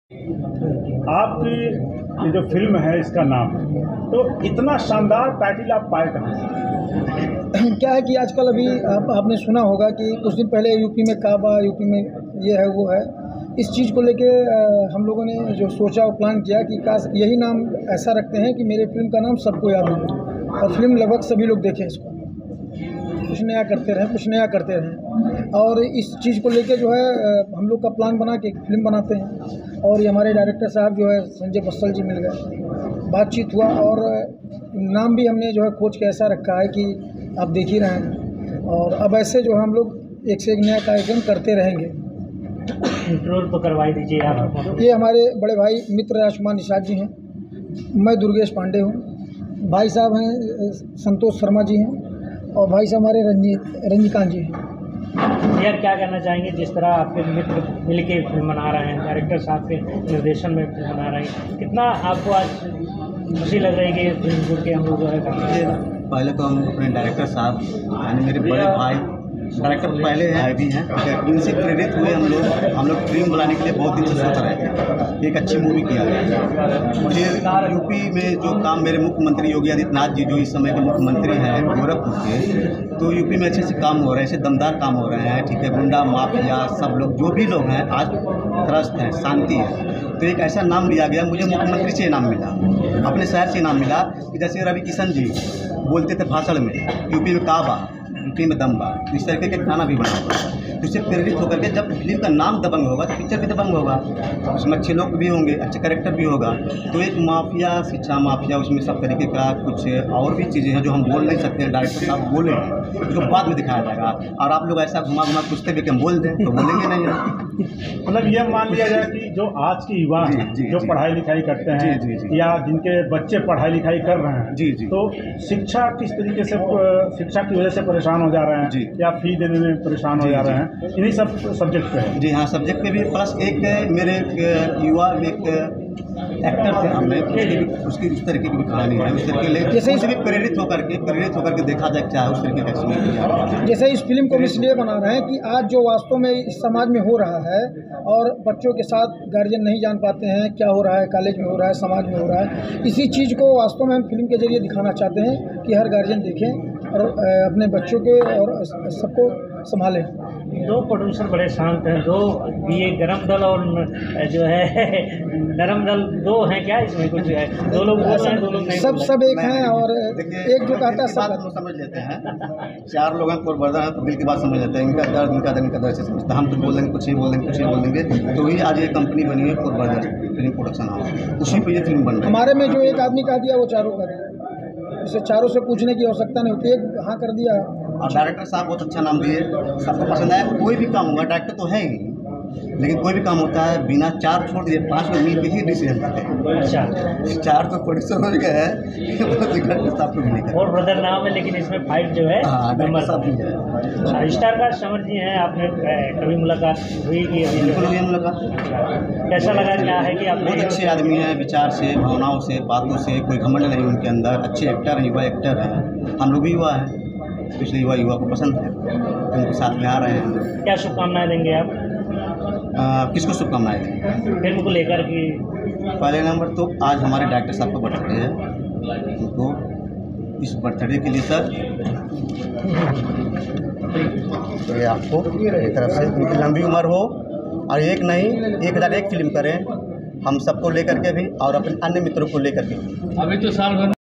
आपकी ये जो फिल्म है इसका नाम, तो इतना शानदार टाइटल आप पाए कहाँ से? क्या है कि आजकल अभी आपने सुना होगा कि कुछ दिन पहले यूपी में काबा, यूपी में ये है वो है। इस चीज़ को लेके हम लोगों ने जो सोचा और प्लान किया कि काश यही नाम ऐसा रखते हैं कि मेरे फिल्म का नाम सबको याद हो और फिल्म लगभग सभी लोग देखें इसको, कुछ नया करते रहें, कुछ नया करते रहें। और इस चीज़ को लेके जो है हम लोग का प्लान बना के फिल्म बनाते हैं। और ये हमारे डायरेक्टर साहब जो है संजय बस्सल जी मिल गए, बातचीत हुआ और नाम भी हमने जो है खोज के ऐसा रखा है कि आप देख ही रहे हैं। और अब ऐसे जो हम लोग एक से एक नया कार्यक्रम करते रहेंगे। इंट्रोल तो करवाई दीजिए आप। ये हमारे बड़े भाई मित्र राजकुमार निषाद जी हैं, मैं दुर्गेश पांडे हूँ, भाई साहब हैं संतोष शर्मा जी हैं और भाई साहब हमारे रंजीकांत जी हैं। यार क्या कहना चाहेंगे, जिस तरह आपके मित्र मिलके फिल्म बना रहे हैं, डायरेक्टर साहब के निर्देशन में फिल्म बना रहे हैं, कितना आपको आज खुशी लग रही है कि फिल्म जुड़ के हम लोग जो है पहले तो हम अपने डायरेक्टर साहब यानी मेरे बड़े भाई डायरेक्टर पहले हैं भी हैं, इनसे प्रेरित हुए हम लोग फिल्म बनाने के लिए बहुत दिन से सोच रहे थे, एक अच्छी मूवी किया जाए। मुझे यूपी में जो काम मेरे मुख्यमंत्री योगी आदित्यनाथ जी जो इस समय के मुख्यमंत्री हैं गोरखपुर के, तो यूपी में अच्छे से काम हो रहे हैं, ऐसे दमदार काम हो रहे हैं, ठीक है। गुंडा माफिया सब लोग जो भी लोग हैं आज त्रस्त हैं, शांति है। तो एक ऐसा नाम लिया गया, मुझे मुख्यमंत्री से इनाम मिला, अपने शहर से इनाम मिला कि जैसे रवि किशन जी बोलते थे भाषण में, यूपी में काबा, यूपी में दम्बा, इस तरीके के गाना भी बना हुआ है। तो इससे प्रेरित होकर के जब फिल्म का नाम दबंग होगा तो पिक्चर भी दबंग होगा, उसमें अच्छे लोग भी होंगे, अच्छे कैरेक्टर भी होगा। तो एक माफिया, शिक्षा माफिया, उसमें सब तरीके का कुछ और भी चीज़ें हैं जो हम बोल नहीं सकते हैं, डायरेक्टर साहब बोले हैं, उसको बाद में दिखाया जाएगा। और आप लोग ऐसा घुमा घुमा पूछते भी कि हम बोल दें तो बोलेंगे नहीं। मतलब ये मान लिया जाए कि जो आज के युवा हैं जो पढ़ाई लिखाई करते हैं या जिनके बच्चे पढ़ाई लिखाई कर रहे हैं, तो शिक्षा किस तरीके से शिक्षा की वजह से परेशान हो जा रहे हैं या फी देने में परेशान हो जा रहे हैं, इन्हीं सब सब्जेक्ट पे है। जी हाँ, सब्जेक्ट पे भी प्लस एक मेरे युवा एक एक्टर थे, हमने उसकी उस तरीके की भी कहानी है, उस तरीके जैसे इसे भी प्रेरित होकर के देखा जाए क्या है उस तरीके का। जैसे इस फिल्म को हम इसलिए बना रहे हैं कि आज जो वास्तव में इस समाज में हो रहा है और बच्चों के साथ गार्जियन नहीं जान पाते हैं क्या हो रहा है, कॉलेज में हो रहा है, समाज में हो रहा है, इसी चीज़ को वास्तव में हम फिल्म के जरिए दिखाना चाहते हैं कि हर गार्जियन देखें और अपने बच्चों के और सबको संभालें। दो प्रोड्यूसर बड़े शांत हैं, दो ये गरम दल और जो है नरम दल, दो हैं क्या इसमें कुछ है? दो लोग बोल रहे हैं, दो लोग नहीं, सब एक हैं और एक जो कहता है सब समझ लेते हैं। चार लोग हैं, कोर बर्दर है, तो दिल की बात समझ लेते हैं, इनका दर्द से समझते हैं। हम तो बोल देंगे कुछ ही बोल देंगे, कुछ ही बोल देंगे, तो ही आज ये कंपनी बनी है कोर बर्दर फिल्म प्रोडक्शन हाउस, उसी पर ये फिल्म बन रही है। हमारे में जो एक आदमी कह दिया वो चारों कर दिया, इसे चारों से पूछने की आवश्यकता नहीं होती, एक हाँ कर दिया। और डायरेक्टर साहब बहुत अच्छा नाम दिए, सबको पसंद आया। कोई भी काम हुआ, डायरेक्टर तो है ही, लेकिन कोई भी काम होता है बिना चार छोड़ दिए 5 लोग मिल के ही डिसीजन करते हैं। अच्छा, 4 तो प्रोड्यूसर हो गए हैं और ब्रदर नाम है, लेकिन इसमें फाइट जो है सब भी है। स्टार का समर जी हैं, आपने कभी मुलाकात हुई कि बिल्कुल मुलाकात? कैसा लगा? क्या है कि आप बहुत अच्छे आदमी हैं, विचार से, भावनाओं से, बातों से, कोई घमंड नहीं उनके अंदर, अच्छे एक्टर हैं, युवा एक्टर हैं। हम लोग भी युवा हैं, इसलिए युवा को पसंद है, उनके साथ में आ रहे हैं। क्या शुभकामनाएं देंगे आप? किसको शुभकामनाएं देंगे फिल्म को लेकर कि? पहले नंबर तो आज हमारे डायरेक्टर साहब का बर्थडे है, तो इस बर्थडे के लिए सर ये आपको मेरी तरफ से उनकी लंबी उम्र हो और एक नहीं 1001 फिल्म करें, हम सबको लेकर के भी और अपने अन्य मित्रों को लेकर के। अभी तो साल भर